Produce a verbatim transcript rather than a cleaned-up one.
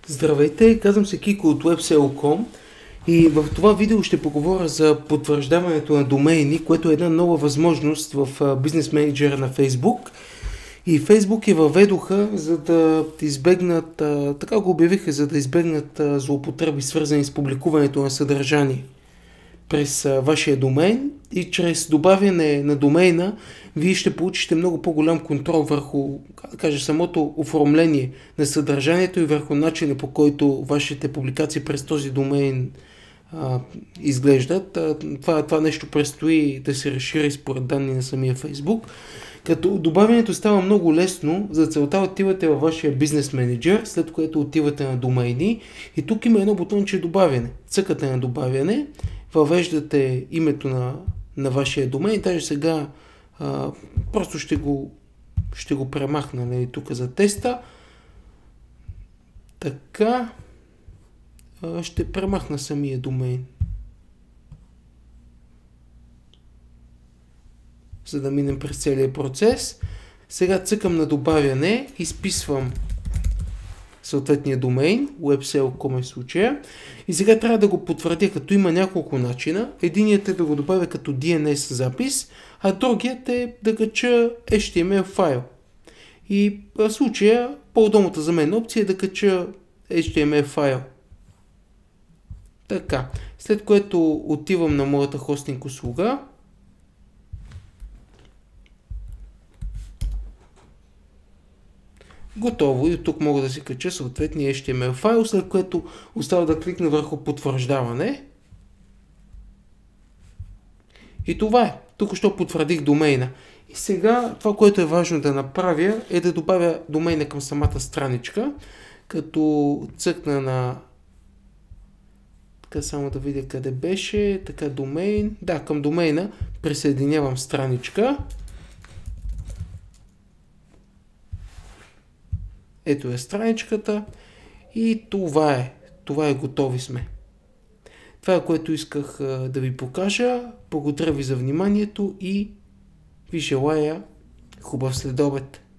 Здравейте, казвам се Кико от websell точка com и в това видео ще поговоря за потвърждаването на домейни, което е една нова възможност в бизнес менеджера на Facebook. И Facebook я въведоха, за да избегнат, така го обявиха, за да избегнат злоупотреби, свързани с публикуването на съдържание през вашия домейн, и чрез добавяне на домейна вие ще получите много по-голям контрол върху, как да кажа, самото оформление на съдържанието и върху начина, по който вашите публикации през този домейн а, изглеждат. А, това, това нещо предстои да се разшири според данни на самия Facebook. Като добавянето става много лесно, за целта отивате във вашия бизнес менеджер, след което отивате на домейни и тук има едно бутонче добавяне. Цъкате на добавяне, въвеждате името на, на вашия домейн, даже сега а, просто ще го, ще го премахна, нали, тук за теста. Така, а, ще премахна самия домейн, за да минем през целия процес. Сега цъкам на добавяне, изписвам съответния домейн, websell точка com е случая, и сега трябва да го потвърдя, като има няколко начина. Единият е да го добавя като ди ен ес запис, а другият е да кача ейч ти ем ел файл. И в случая по-удобната за мен опция е да кача ейч ти ем ел файл. Така, след което отивам на моята хостинг услуга. Готово, и тук мога да си кача съответния ейч ти ем ел файл, след което остава да кликна върху потвърждаване. И това е. Тук що потвърдих домейна. И сега това, което е важно да направя, е да добавя домейна към самата страничка, като цъкна на... Така, само да видя къде беше. Така, домейн. Да, към домейна присъединявам страничка. Ето е страничката и това е. Това е, готови сме. Това е, което исках да ви покажа. Благодаря ви за вниманието и ви желая хубав следобед.